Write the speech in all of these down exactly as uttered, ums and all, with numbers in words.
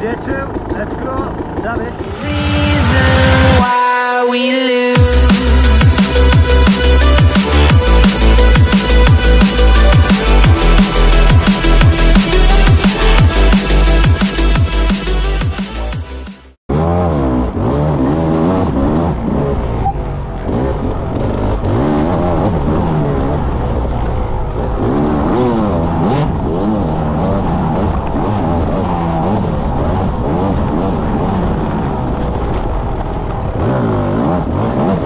Day two, let's go. Savvy. Reason why we lose. Oh,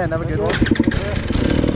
weekend. Have a good one.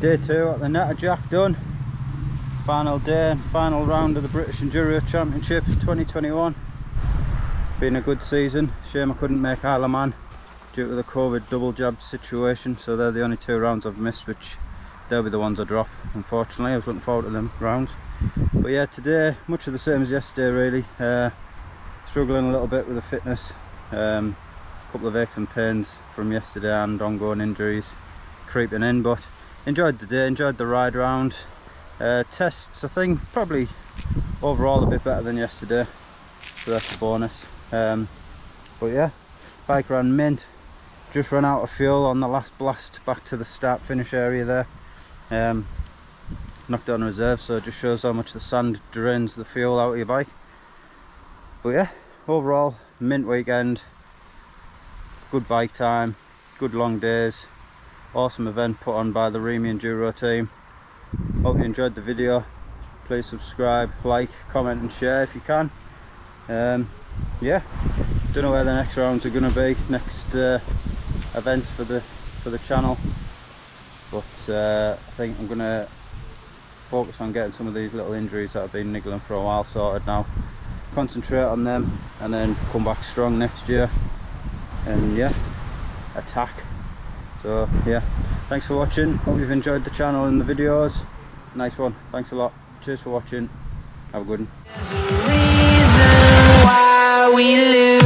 Day two at the NATTERJACK done. Final day, final round of the British Enduro Championship twenty twenty-one. Been a good season. Shame I couldn't make Isle of Man due to the COVID double jab situation, so they're the only two rounds I've missed, which they'll be the ones I drop, unfortunately. I was looking forward to them rounds. But yeah, today, much of the same as yesterday really. Uh, struggling a little bit with the fitness. Um, a couple of aches and pains from yesterday and ongoing injuries creeping in, but enjoyed the day, enjoyed the ride round. Uh, tests, I think, probably overall a bit better than yesterday, so that's a bonus. Um, but yeah, bike ran mint. Just ran out of fuel on the last blast back to the start finish area there. Um, knocked on reserve, so it just shows how much the sand drains the fuel out of your bike. But yeah, overall mint weekend, good bike time, good long days, awesome event put on by the Remy Enduro team. Hope you enjoyed the video. Please subscribe, like, comment and share if you can. Um, yeah, don't know where the next rounds are going to be, next uh, events for the for the channel, but uh, I think I'm going to focus on getting some of these little injuries that have been niggling for a while sorted now. Concentrate on them and then come back strong next year and yeah, attack. So yeah, thanks for watching. Hope you've enjoyed the channel and the videos. Nice one, thanks a lot. Cheers for watching, have a good one. There's a reason why we lose.